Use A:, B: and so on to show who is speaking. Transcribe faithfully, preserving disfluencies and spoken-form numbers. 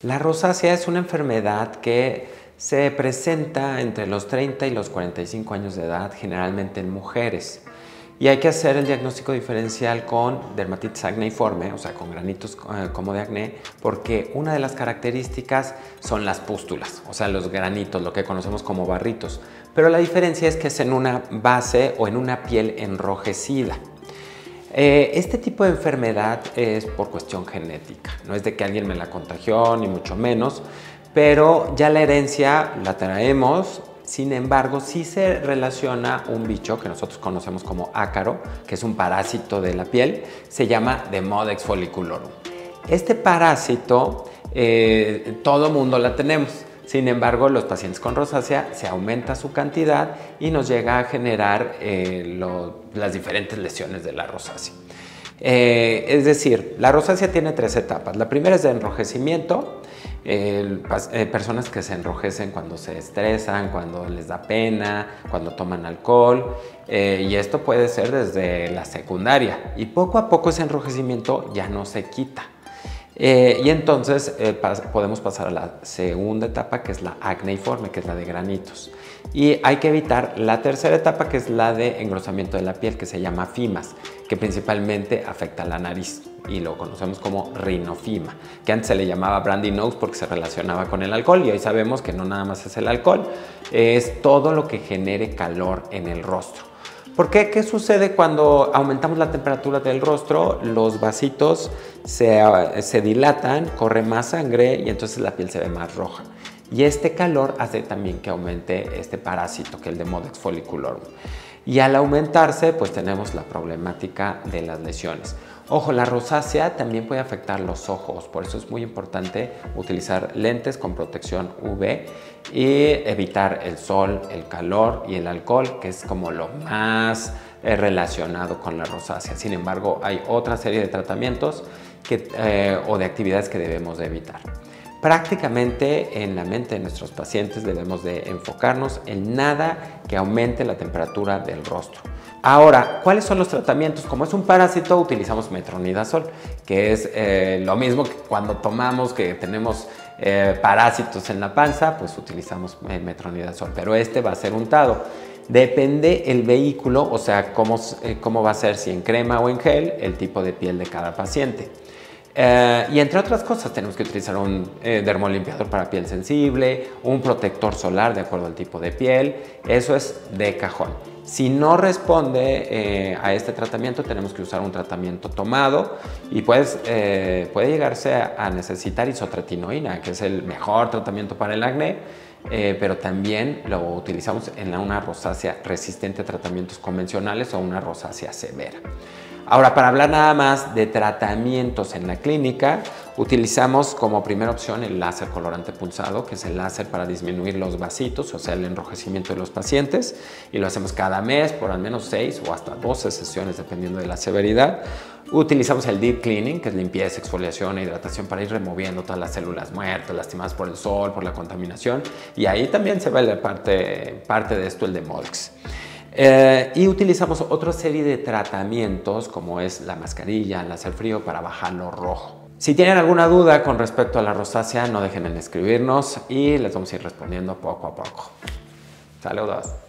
A: La rosácea es una enfermedad que se presenta entre los treinta y los cuarenta y cinco años de edad, generalmente en mujeres. Y hay que hacer el diagnóstico diferencial con dermatitis acneiforme, o sea, con granitos eh, como de acné, porque una de las características son las pústulas, o sea, los granitos, lo que conocemos como barritos. Pero la diferencia es que es en una base o en una piel enrojecida. Eh, este tipo de enfermedad es por cuestión genética, no es de que alguien me la contagió, ni mucho menos, pero ya la herencia la traemos. Sin embargo, sí se relaciona un bicho que nosotros conocemos como ácaro, que es un parásito de la piel, se llama Demodex folliculorum. Este parásito, eh, todo mundo la tenemos. Sin embargo, los pacientes con rosácea se aumenta su cantidad y nos llega a generar eh, lo, las diferentes lesiones de la rosácea. Eh, es decir, la rosácea tiene tres etapas. La primera es de enrojecimiento. Eh, eh, personas que se enrojecen cuando se estresan, cuando les da pena, cuando toman alcohol, eh, y esto puede ser desde la secundaria. Y poco a poco ese enrojecimiento ya no se quita. Eh, y entonces eh, pas podemos pasar a la segunda etapa, que es la acneiforme, que es la de granitos. Y hay que evitar la tercera etapa, que es la de engrosamiento de la piel, que se llama fimas, que principalmente afecta a la nariz y lo conocemos como rinofima, que antes se le llamaba brandy nose porque se relacionaba con el alcohol, y hoy sabemos que no nada más es el alcohol, es todo lo que genere calor en el rostro. ¿Por qué? ¿Qué sucede cuando aumentamos la temperatura del rostro? Los vasitos se, se dilatan, corre más sangre y entonces la piel se ve más roja. Y este calor hace también que aumente este parásito, que es el Demodex folliculorum. Y al aumentarse, pues tenemos la problemática de las lesiones. Ojo, la rosácea también puede afectar los ojos, por eso es muy importante utilizar lentes con protección U V y evitar el sol, el calor y el alcohol, que es como lo más relacionado con la rosácea. Sin embargo, hay otra serie de tratamientos que, eh, o de actividades que debemos de evitar. Prácticamente en la mente de nuestros pacientes debemos de enfocarnos en nada que aumente la temperatura del rostro. Ahora, ¿cuáles son los tratamientos? Como es un parásito, utilizamos metronidazol, que es eh, lo mismo que cuando tomamos, que tenemos eh, parásitos en la panza, pues utilizamos eh, metronidazol, pero este va a ser untado. Depende el vehículo, o sea, cómo, eh, cómo va a ser, si en crema o en gel, el tipo de piel de cada paciente. Eh, y entre otras cosas tenemos que utilizar un eh, dermolimpiador para piel sensible, un protector solar de acuerdo al tipo de piel, eso es de cajón. Si no responde eh, a este tratamiento, tenemos que usar un tratamiento tomado y pues, eh, puede llegarse a, a necesitar isotretinoína, que es el mejor tratamiento para el acné, eh, pero también lo utilizamos en una rosácea resistente a tratamientos convencionales o una rosácea severa. Ahora, para hablar nada más de tratamientos en la clínica, utilizamos como primera opción el láser colorante pulsado, que es el láser para disminuir los vasitos, o sea, el enrojecimiento de los pacientes, y lo hacemos cada mes por al menos seis o hasta doce sesiones, dependiendo de la severidad. Utilizamos el deep cleaning, que es limpieza, exfoliación e hidratación, para ir removiendo todas las células muertas, lastimadas por el sol, por la contaminación, y ahí también se ve la parte, parte de esto, el Demodex. Eh, y utilizamos otra serie de tratamientos como es la mascarilla, el láser frío, para bajar lo rojo. Si tienen alguna duda con respecto a la rosácea, no dejen en escribirnos y les vamos a ir respondiendo poco a poco. Saludos.